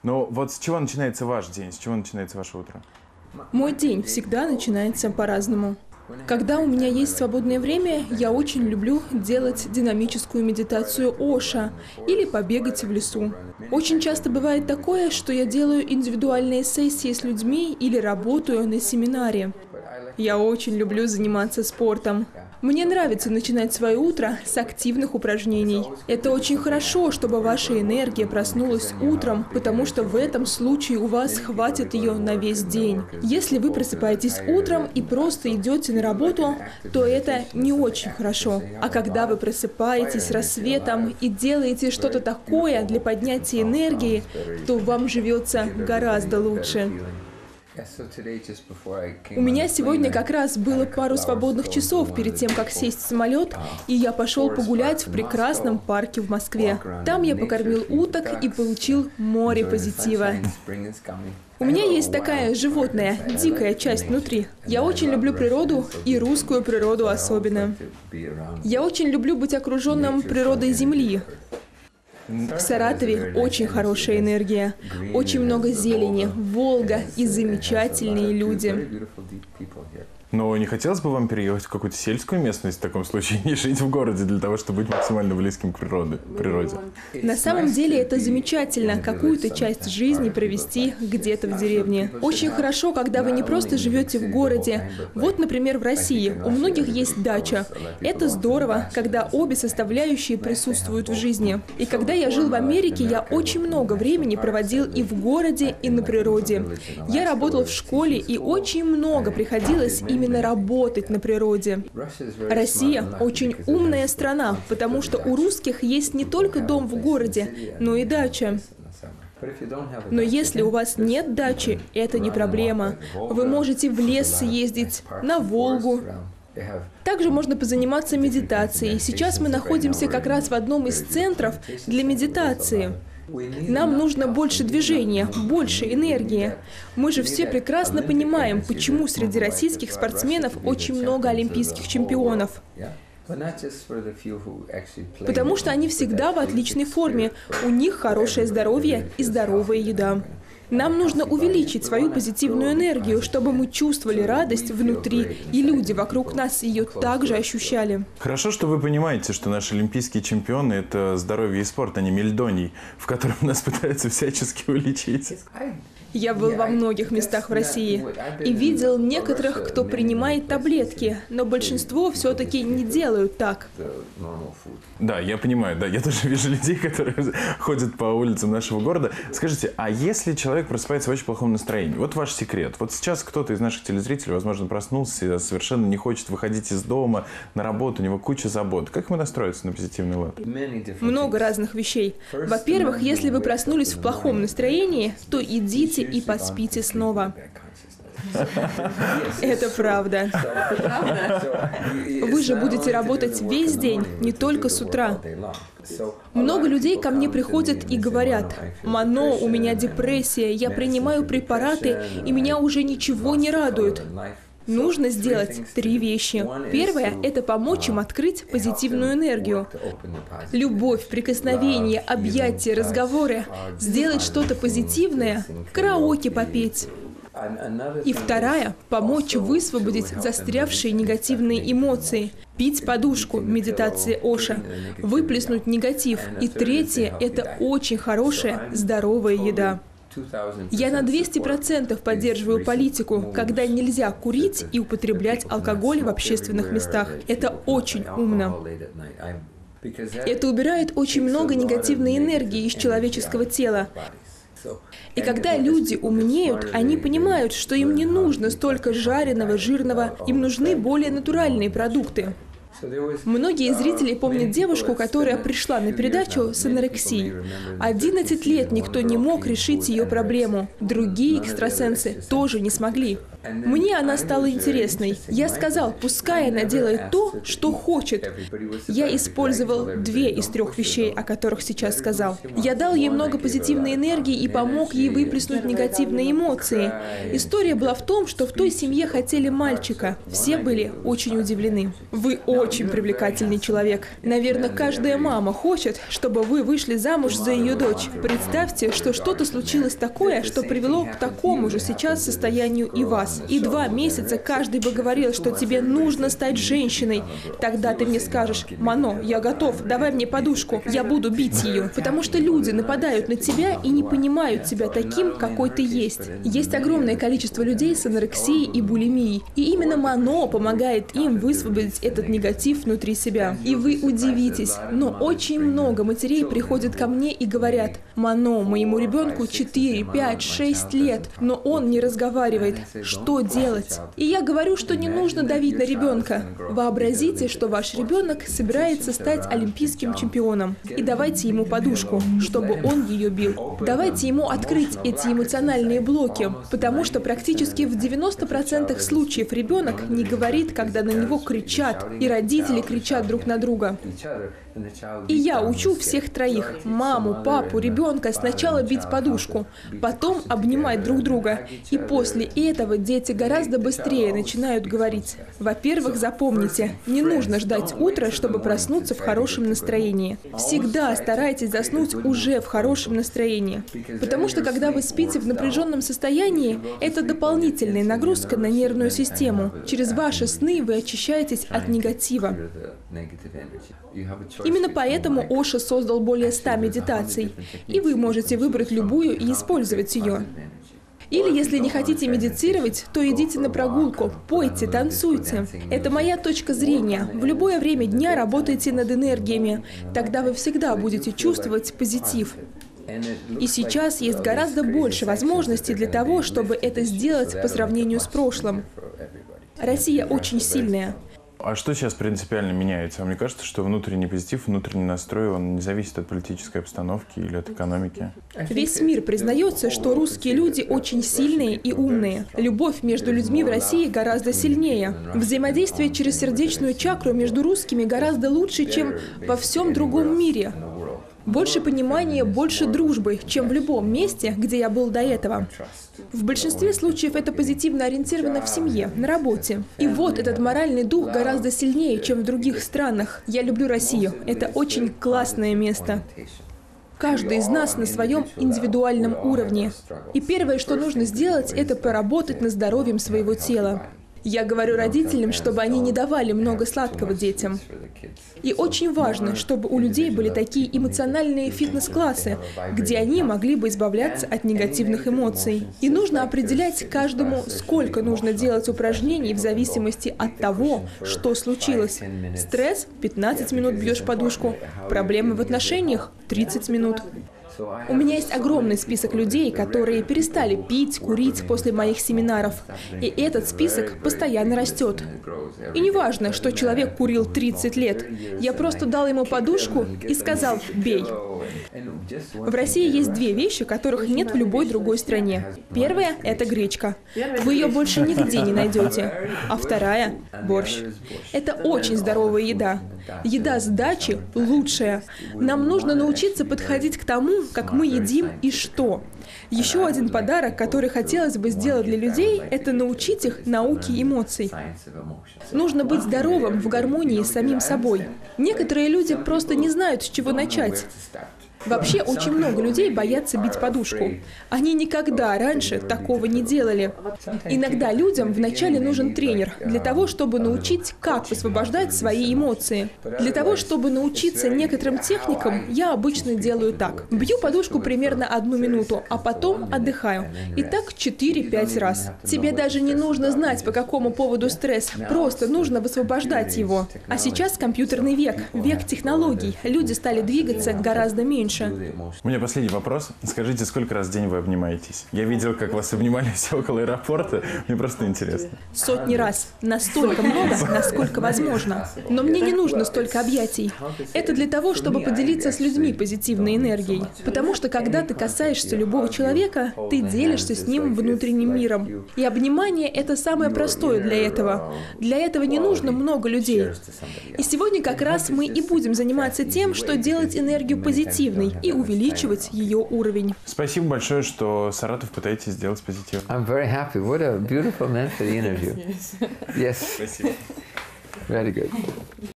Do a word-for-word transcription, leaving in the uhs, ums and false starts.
Но вот с чего начинается ваш день, с чего начинается ваше утро? Мой день всегда начинается по-разному. Когда у меня есть свободное время, я очень люблю делать динамическую медитацию Оша или побегать в лесу. Очень часто бывает такое, что я делаю индивидуальные сессии с людьми или работаю на семинаре. Я очень люблю заниматься спортом. Мне нравится начинать свое утро с активных упражнений. Это очень хорошо, чтобы ваша энергия проснулась утром, потому что в этом случае у вас хватит ее на весь день. Если вы просыпаетесь утром и просто идете на работу, то это не очень хорошо. А когда вы просыпаетесь рассветом и делаете что-то такое для поднятия энергии, то вам живется гораздо лучше. У меня сегодня как раз было пару свободных часов перед тем, как сесть в самолет, и я пошел погулять в прекрасном парке в Москве. Там я покормил уток и получил море позитива. У меня есть такая животная, дикая часть внутри. Я очень люблю природу, и русскую природу особенно. Я очень люблю быть окруженным природой Земли. В Саратове очень хорошая энергия, очень много зелени, Волга и замечательные люди. Но не хотелось бы вам переехать в какую-то сельскую местность в таком случае, не жить в городе для того, чтобы быть максимально близким к природе? природе? На самом деле это замечательно, какую-то часть жизни провести где-то в деревне. Очень хорошо, когда вы не просто живете в городе. Вот, например, в России у многих есть дача. Это здорово, когда обе составляющие присутствуют в жизни. И когда я жил в Америке, я очень много времени проводил и в городе, и на природе. Я работал в школе, и очень много приходилось именно работать на природе. Россия очень умная страна, потому что у русских есть не только дом в городе, но и дача. Но если у вас нет дачи, это не проблема. Вы можете в лес съездить, на Волгу. Также можно позаниматься медитацией. Сейчас мы находимся как раз в одном из центров для медитации. Нам нужно больше движения, больше энергии. Мы же все прекрасно понимаем, почему среди российских спортсменов очень много олимпийских чемпионов. Потому что они всегда в отличной форме, у них хорошее здоровье и здоровая еда. Нам нужно увеличить свою позитивную энергию, чтобы мы чувствовали радость внутри, и люди вокруг нас ее также ощущали. Хорошо, что вы понимаете, что наши олимпийские чемпионы – это здоровье и спорт, а не мельдоний, в котором нас пытаются всячески уличить. Я был во многих местах в России и видел некоторых, кто принимает таблетки, но большинство все-таки не делают так. Да, я понимаю, да, я тоже вижу людей, которые ходят по улицам нашего города. Скажите, а если человек просыпается в очень плохом настроении, вот ваш секрет. Вот сейчас кто-то из наших телезрителей, возможно, проснулся и совершенно не хочет выходить из дома на работу, у него куча забот. Как ему настроиться на позитивный лад? Много разных вещей. Во-первых, если вы проснулись в плохом настроении, то идите и поспите снова. Это правда. Вы же будете работать весь день, не только с утра. Много людей ко мне приходят и говорят: «Мано, у меня депрессия, я принимаю препараты, и меня уже ничего не радует». Нужно сделать три вещи. Первое – это помочь им открыть позитивную энергию. Любовь, прикосновение, объятия, разговоры. Сделать что-то позитивное, караоке попеть. И вторая – помочь высвободить застрявшие негативные эмоции. Пить подушку, медитация Оша. Выплеснуть негатив. И третье – это очень хорошая, здоровая еда. Я на двести процентов поддерживаю политику, когда нельзя курить и употреблять алкоголь в общественных местах. Это очень умно. Это убирает очень много негативной энергии из человеческого тела. И когда люди умнеют, они понимают, что им не нужно столько жареного, жирного, им нужны более натуральные продукты. Многие зрители помнят девушку, которая пришла на передачу с анорексией. одиннадцать лет никто не мог решить ее проблему. Другие экстрасенсы тоже не смогли. Мне она стала интересной. Я сказал, пускай она делает то, что хочет. Я использовал две из трех вещей, о которых сейчас сказал. Я дал ей много позитивной энергии и помог ей выплеснуть негативные эмоции. История была в том, что в той семье хотели мальчика. Все были очень удивлены. Вы очень привлекательный человек. Наверное, каждая мама хочет, чтобы вы вышли замуж за ее дочь. Представьте, что что-то случилось такое, что привело к такому же сейчас состоянию и вас. И два месяца каждый бы говорил, что тебе нужно стать женщиной. Тогда ты мне скажешь: «Мано, я готов, давай мне подушку, я буду бить ее». Потому что люди нападают на тебя и не понимают тебя таким, какой ты есть. Есть огромное количество людей с анорексией и булимией. И именно Мано помогает им высвободить этот негатив внутри себя. И вы удивитесь, но очень много матерей приходят ко мне и говорят: «Мано, моему ребенку четыре, пять, шесть лет, но он не разговаривает. Что делать?» И я говорю, что не нужно давить на ребенка. Вообразите, что ваш ребенок собирается стать олимпийским чемпионом. И давайте ему подушку, чтобы он ее бил. Давайте ему открыть эти эмоциональные блоки, потому что практически в девяноста процентах случаев ребенок не говорит, когда на него кричат, и родители кричат друг на друга. И я учу всех троих, маму, папу, ребенка, сначала бить подушку, потом обнимать друг друга. И после этого дети гораздо быстрее начинают говорить. Во-первых, запомните, не нужно ждать утра, чтобы проснуться в хорошем настроении. Всегда старайтесь заснуть уже в хорошем настроении. Потому что когда вы спите в напряженном состоянии, это дополнительная нагрузка на нервную систему. Через ваши сны вы очищаетесь от негатива. Именно поэтому Оша создал более ста медитаций, и вы можете выбрать любую и использовать ее. Или, если не хотите медитировать, то идите на прогулку, пойте, танцуйте. Это моя точка зрения. В любое время дня работайте над энергиями. Тогда вы всегда будете чувствовать позитив. И сейчас есть гораздо больше возможностей для того, чтобы это сделать по сравнению с прошлым. Россия очень сильная. А что сейчас принципиально меняется? Мне кажется, что внутренний позитив, внутренний настрой, он не зависит от политической обстановки или от экономики. Весь мир признается, что русские люди очень сильные и умные. Любовь между людьми в России гораздо сильнее. Взаимодействие через сердечную чакру между русскими гораздо лучше, чем во всем другом мире. Больше понимания, больше дружбы, чем в любом месте, где я был до этого. В большинстве случаев это позитивно ориентировано в семье, на работе. И вот этот моральный дух гораздо сильнее, чем в других странах. Я люблю Россию. Это очень классное место. Каждый из нас на своем индивидуальном уровне. И первое, что нужно сделать, это поработать над здоровьем своего тела. Я говорю родителям, чтобы они не давали много сладкого детям. И очень важно, чтобы у людей были такие эмоциональные фитнес-классы, где они могли бы избавляться от негативных эмоций. И нужно определять каждому, сколько нужно делать упражнений в зависимости от того, что случилось. Стресс – пятнадцать минут бьешь подушку, проблемы в отношениях – тридцать минут. У меня есть огромный список людей, которые перестали пить, курить после моих семинаров. И этот список постоянно растет. И не важно, что человек курил тридцать лет. Я просто дал ему подушку и сказал: «Бей». В России есть две вещи, которых нет в любой другой стране. Первая – это гречка. Вы ее больше нигде не найдете. А вторая – борщ. Это очень здоровая еда. Еда с дачи лучшая. Нам нужно научиться подходить к тому, как мы едим и что. Еще один подарок, который хотелось бы сделать для людей, это научить их науке эмоций. Нужно быть здоровым в гармонии с самим собой. Некоторые люди просто не знают, с чего начать. Вообще, очень много людей боятся бить подушку. Они никогда раньше такого не делали. Иногда людям вначале нужен тренер для того, чтобы научить, как высвобождать свои эмоции. Для того, чтобы научиться некоторым техникам, я обычно делаю так. Бью подушку примерно одну минуту, а потом отдыхаю. И так четыре-пять раз. Тебе даже не нужно знать, по какому поводу стресс. Просто нужно высвобождать его. А сейчас компьютерный век, век технологий. Люди стали двигаться гораздо меньше. меньше. У меня последний вопрос. Скажите, сколько раз в день вы обнимаетесь? Я видел, как вас обнимали все около аэропорта. Мне просто интересно. Сотни раз. Настолько много, насколько возможно. Но мне не нужно столько объятий. Это для того, чтобы поделиться с людьми позитивной энергией. Потому что когда ты касаешься любого человека, ты делишься с ним внутренним миром. И обнимание — это самое простое для этого. Для этого не нужно много людей. И сегодня как раз мы и будем заниматься тем, что делать энергию позитивной и увеличивать ее уровень. Спасибо большое, что Саратов пытаетесь сделать позитивным. I'm very happy. What a beautiful man for the interview. Yes. Спасибо. Very good.